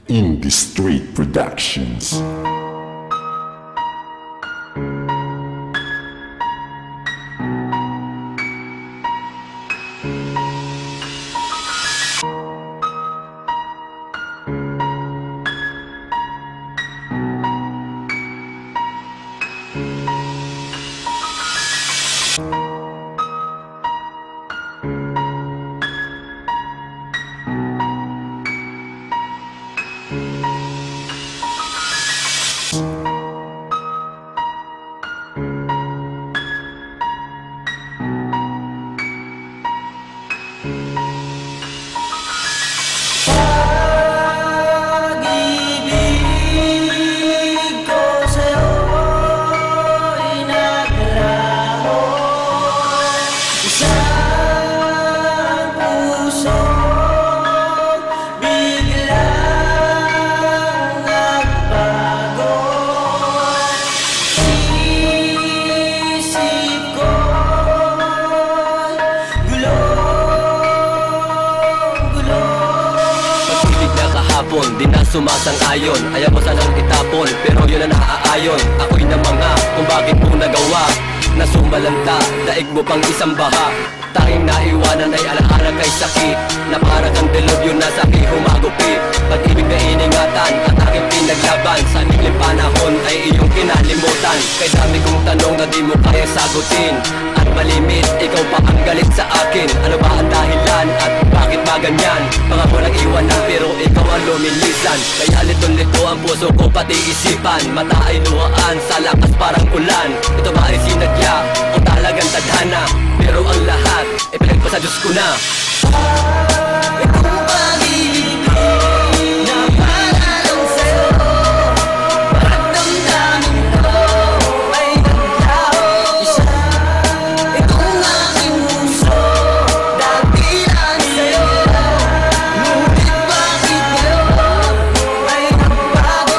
Indie Street Productions. Di na sumasang-ayon, ayaw mo sanang itapon, pero yun ang naaayon. Ako'y na mga kung bakit mo nagawa na sumalanta, daig mo pang isang baha. Tanging naiwanan ay alaala kay sakit, na para kang delubyo na sa aking humagupi. Pag-ibig na iningatan at aking pinaglaban, sa mikling panahon ay iyong kinalimutan. Kay dami kong tanong na di mo kaya sagutin, at malimit, ikaw pa ang galit sa akin. Ano ba ang dahilan at bakit ba ganyan? Pangako lang iwanan pero ikaw ang lumilisan. Kaya lito-lito ang puso ko pati isipan, mata ay luhaan sa lakas parang ulan. Ito ba ay sinadya o talagang tadhana? Pero ang lahat ay pinagpa sa Diyos ko na. Itong pag-ibig ko na para lang sa'yo, maramdaman ko ay nagtao isa. Itong aking puso dati lang sa'yo, ngunit bakit ngayon ay nagbago?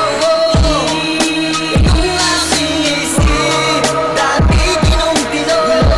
Itong aking isip dati tinong-tino,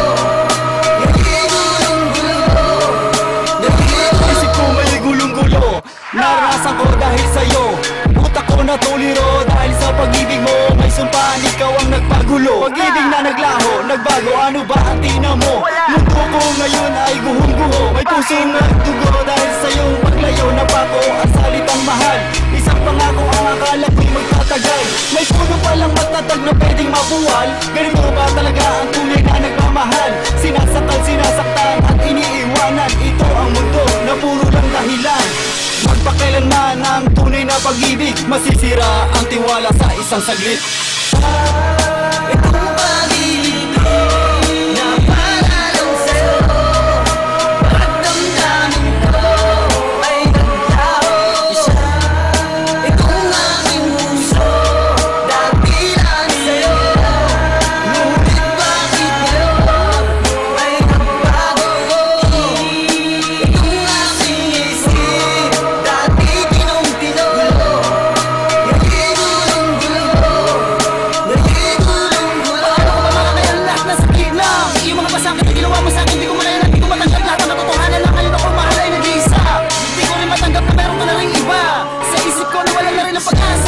isip ko may gulong-gulo, naranasan ko dahil sa'yo. Utak ko natuliro dahil sa pag-ibig mo. May sumpaan, ikaw ang nagpagulo. Pag-ibig na naglaho, nagbago, ano ba ang tina mo? Mundo ko ngayon ay guhong-guho. May pusong nagdugo dahil sa iyong paglayo. Napako ang salitang mahal, isang pangako ang akala ko'y magtatagal. May puno palang matatag na pwedeng mabuwal. Ganito ba talaga ang tunay na nagmamahal? Sinasakal, sinasaktan at iniiwanan. Ito ang mundo na puro lang dahilan. Magpakailanman ang tunay na pag-ibig, masisira ang tiwala sa isang saglit. itong pag-ibig ko na para lang sa'yo, maramdaman ko ay nagtao isa. Itong aking puso dati lang sa'yo, ngunit bakit ngayon ay nagbago? Itong aking isip dati tinong-tino, yung mga pasakit na ginawa mo sa'kin, di ko malayan, di ko matanggap lahat ang katotohanan lang. Ngayon ako mahal ay nag-iisa, di ko rin matanggap na meron ka na rin iba. Sa isip ko na wala na rin ang pag-asa.